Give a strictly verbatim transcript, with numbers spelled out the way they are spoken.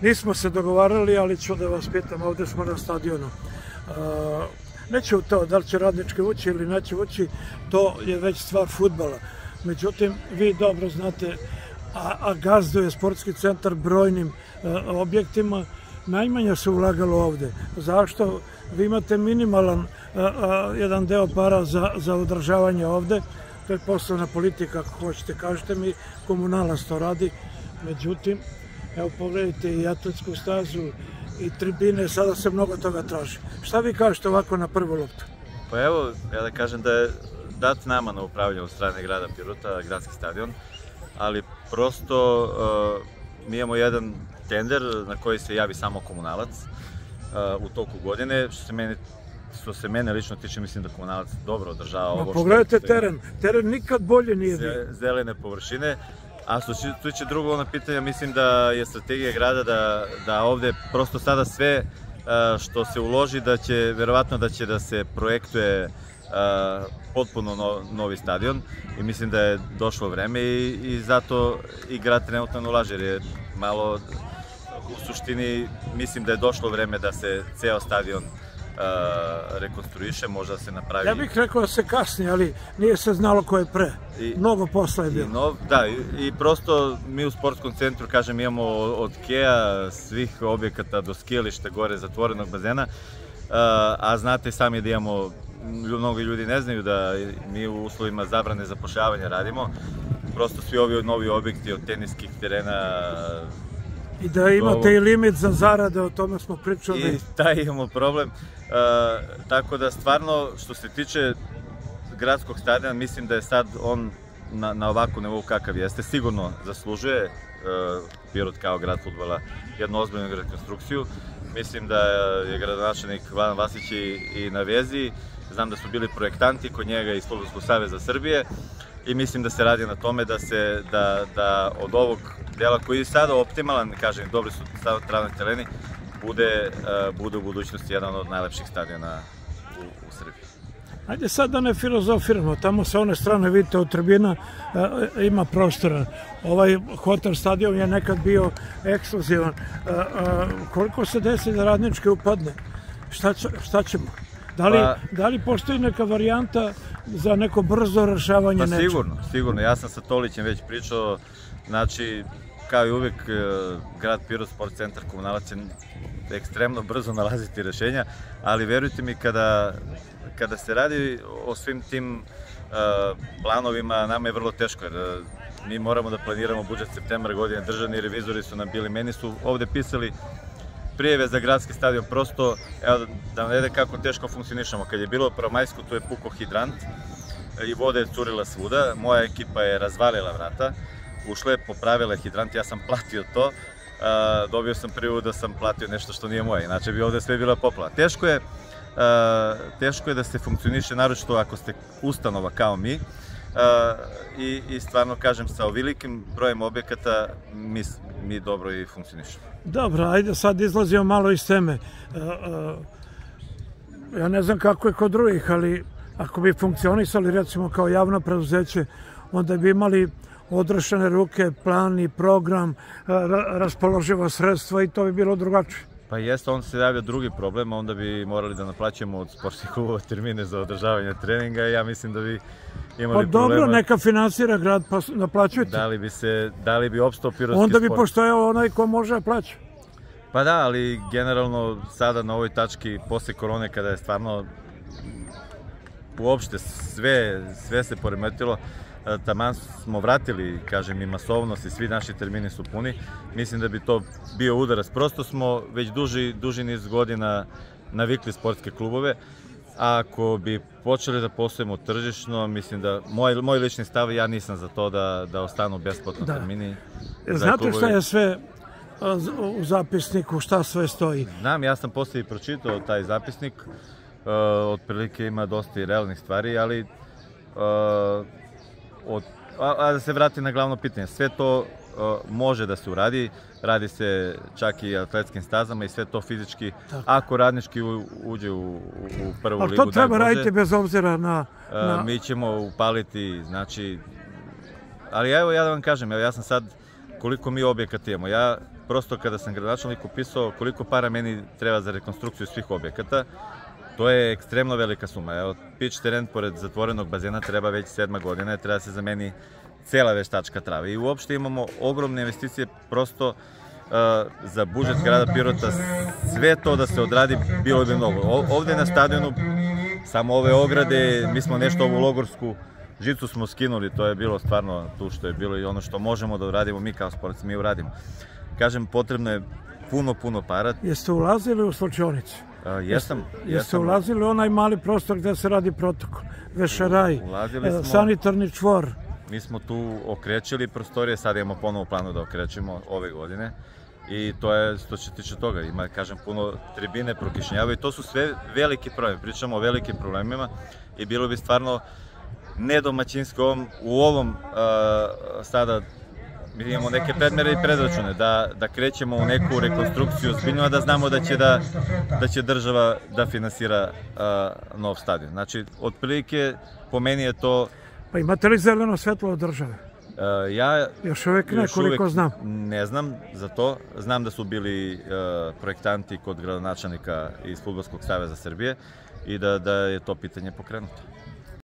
nismo se dogovarali, ali ću da vas pitam, ovdje smo na stadionu. Neću to, da li će Radnički ući ili neće ući, to je već stvar fudbala. Međutim, vi dobro znate, a gazduje sportski centar brojnim objektima, najmanje se ulagalo ovdje. Zašto? Vi imate minimalan jedan deo para za održavanje ovdje, to je poslovna politika, ako hoćete, kažete mi, Komunalac to radi. Međutim, evo pogledajte i atletsku stazu i tribine, sada se mnogo toga traži. Šta vi kažete ovako na prvu loptu? Pa evo, ja da kažem da je dat nama na upravljanje od strane grada Pirota, gradski stadion, ali prosto mi imamo jedan tender na koji se javi samo Komunalac u toku godine. Što se mene lično tiče, mislim da Komunalac dobro održava ovo. Pogledajte teren, teren nikad bolje nije bio. Zelene površine. A što se tiče drugog ono pitanja, mislim da je strategija grada da ovde prosto sada sve što se uloži, da će, verovatno da će da se projektuje potpuno novi stadion i mislim da je došlo vreme i zato i grad trenutno ulaže, jer je malo, u suštini mislim da je došlo vreme da se ceo stadion rekonstruiše, možda se napravi... Ja bih rekao da se kasni, ali nije se znalo ko je pre. Mnogo posla je bilo. Da, i prosto mi u sportskom centru, kažem, imamo od keja, svih objekata do skijališta gore, zatvorenog bazena, a znate sami da imamo, mnogo ljudi ne znaju da mi u uslovima zabrane zapošljavanja radimo. Prosto svi ovi novi objekti od teniskih terena... I da imate i limit za zarade, o tome smo pričali. I taj imamo problem. Tako da stvarno, što se tiče gradskog stadiona, mislim da je sad on na ovakvu nivou kakav jeste. Sigurno zaslužuje Pirot kao grad fudbala jednu ozbiljnu rekonstrukciju. Mislim da je gradonačelnik Vladan Vasić i na vezi. Znam da su bili projektanti kod njega iz Fudbalskog saveza Srbije. I mislim da se radi na tome da od ovog dela koji je sada optimalan, kažem, dobri su travni tereni, bude u budućnosti jedan od najlepših stadiona u Srbiji. Ajde sad da ne filozofiramo, tamo sa one strane vidite od tribina ima prostora. Ovaj hotel stadion je nekad bio ekskluzivan. Koliko se desi da Radnički upadne? Šta ćemo? Da li postoji neka varijanta za neko brzo rešavanje nečega? Pa sigurno, sigurno. Ja sam sa Tolićem već pričao, znači, kao i uvijek, grad Pirot, sport centar, Komunalac će ekstremno brzo nalaziti rešenja, ali verujte mi, kada se radi o svim tim planovima, nama je vrlo teško, jer mi moramo da planiramo budžet septembra godine, državni revizori su nam bili, meni su ovde pisali prijeve za gradski stadion, prosto, evo da vam vede kako teško funkcionišemo. Kad je bilo Prvomajsko, tu je puko hidrant i voda je curila svuda, moja ekipa je razvalila vrata, ušla je, popravila hidrant, ja sam platio to, dobio sam prijavu da sam platio nešto što nije moje, inače bi ovde sve bila poplava. Teško je, teško je da se funkcioniše, naročito ako ste ustanova kao mi, i stvarno kažem, sa ovilikim brojem objekata mi dobro i funkcionišemo. Dobro, ajde sad izlazimo malo iz teme. Ja ne znam kako je kod drugih, ali ako bi funkcionisali recimo kao javno preduzeće, onda bi imali odrešene ruke, plan i program, raspoloživo sredstvo i to bi bilo drugačije. Pa jeste, onda se javlja drugi problem, onda bi morali da naplaćujemo od sportskih klubova termine za održavanje treninga i ja mislim da bi imali problema. Pa dobro, neka finansira grad, pa naplaćujete. Da li bi se, da li bi opstao pirotski sport? Onda bi postojao onaj ko može da plaća. Pa da, ali generalno sada na ovoj tački, posle korone, kada je stvarno uopšte sve se poremetilo, taman smo vratili, kažem, i masovnost i svi naši termini su puni, mislim da bi to bio udarac. Prosto smo već duži niz godina navikli sportske klubove, a ako bi počeli da poslujemo tržišno, mislim da, moj lični stav, ja nisam za to da ostanu besplatno termini. Znate šta je sve u zapisniku, šta sve stoji? Znam, ja sam posle i pročitao taj zapisnik, otprilike ima dosta i realnih stvari, ali a da se vrati na glavno pitanje, sve to može da se uradi, radi se čak i atletskim stazama i sve to fizički, ako Radnički uđe u prvu ligu. Ali to treba raditi bez obzira na... Mi ćemo upaliti, znači... Ali evo ja da vam kažem, ja sam sad, koliko mi objekata imamo, ja prosto kada sam gradonačelniku pisao koliko para meni treba za rekonstrukciju svih objekata, to je ekstremno velika suma. Evo, pitch teren pored zatvorenog bazena treba već sedma godina, treba se zameni cela veštačka trava. I uopšte imamo ogromne investicije prosto uh, za budžet grada Pirota. Sve to da se odradi bilo bi mnogo. Ovde na stadionu, samo ove ograde, mi smo nešto ovu logorsku žicu smo skinuli, to je bilo stvarno tu što je bilo i ono što možemo da uradimo mi kao sportci, mi uradimo. Kažem, potrebno je puno, puno para. Jeste ulazili u slučionicu? Uh, jesam. Jeste ulazili u onaj mali prostor gde se radi protokol? Vešaraj, smo, sanitarni čvor? Mi smo tu okrećili prostorije, sad imamo ponovo planu da okrećemo ove godine. I to je što se tiče toga, ima, kažem, puno tribine prokišnjavaju i to su sve veliki problemi, pričamo o velikim problemima i bilo bi stvarno nedomaćinsko u ovom uh, sada mi imamo neke predmere i predračune, da, da krećemo u neku rekonstrukciju zbiljno, a da znamo da će, da, da će država da finansira uh, nov stadion. Znači, otprilike, po meni je to... Pa imate li zeleno svetlo od države? Uh, ja još uvek ne, koliko znam. Ne znam za to. Znam da su bili uh, projektanti kod gradonačelnika iz Fudbalskog saveza Srbije i da, da je to pitanje pokrenuto.